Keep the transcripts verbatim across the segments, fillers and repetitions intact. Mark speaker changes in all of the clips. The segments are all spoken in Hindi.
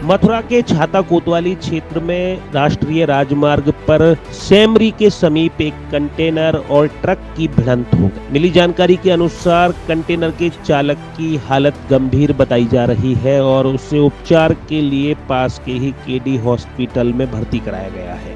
Speaker 1: मथुरा के छाता कोतवाली क्षेत्र में राष्ट्रीय राजमार्ग पर सेमरी के समीप एक कंटेनर और ट्रक की भिड़ंत हो गई। मिली जानकारी के अनुसार कंटेनर के चालक की हालत गंभीर बताई जा रही है और उसे उपचार के लिए पास के ही केडी हॉस्पिटल में भर्ती कराया गया है।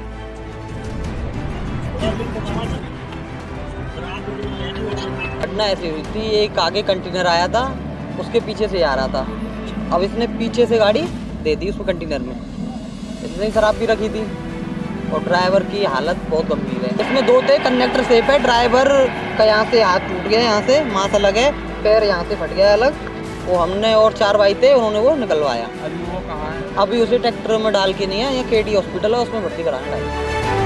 Speaker 2: घटना ऐसी हुई थी, एक आगे कंटेनर आया था, उसके पीछे से आ रहा था। अब इसने पीछे से गाड़ी दे दी उसको कंटेनर में। इसने शराब भी रखी थी और ड्राइवर की हालत बहुत गंभीर है। इसमें दो थे, कंडक्टर सेफ है, ड्राइवर का यहाँ से हाथ टूट गया, यहाँ से मांस अलग है, पैर यहाँ से फट गया अलग। वो हमने और चार भाई थे, उन्होंने वो निकलवाया। अभी वो कहाँ है? अभी उसे ट्रैक्टर में डाल के नहीं है, यहाँ केडी हॉस्पिटल है, उसमें भर्ती कराना है।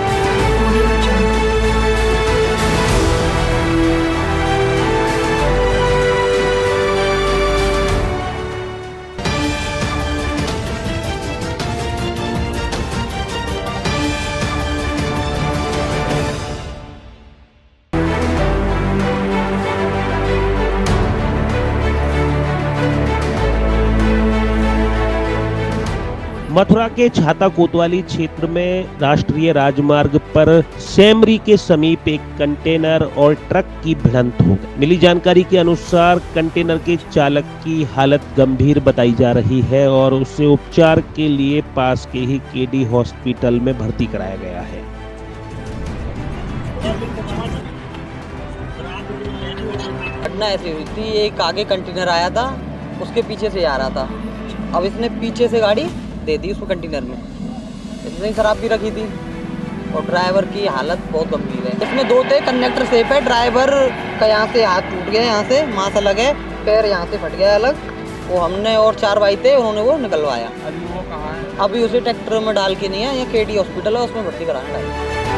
Speaker 1: मथुरा के छाता कोतवाली क्षेत्र में राष्ट्रीय राजमार्ग पर सेमरी के समीप एक कंटेनर और ट्रक की भिड़ंत हो गई। मिली जानकारी के अनुसार कंटेनर के चालक की हालत गंभीर बताई जा रही है और उसे उपचार के लिए पास के ही केडी हॉस्पिटल में भर्ती कराया गया है।
Speaker 2: घटना ऐसी हुई थी, एक आगे कंटेनर आया था, उसके पीछे से आ रहा था। अब इसने पीछे से गाड़ी दे दी उसको कंटेनर में। इसने शराब भी रखी थी और ड्राइवर की हालत बहुत गंभीर है। इसमें दो थे, कंडक्टर सेफ है, ड्राइवर का यहाँ से हाथ टूट गया, यहाँ से मांस अलग है, पैर यहाँ से फट गया अलग। वो हमने और चार भाई थे, उन्होंने वो निकलवाया। अभी वो कहाँ है? अभी उसे ट्रैक्टर में डाल के नहीं है, यहाँ केडी हॉस्पिटल है, उसमें भर्ती कराना है।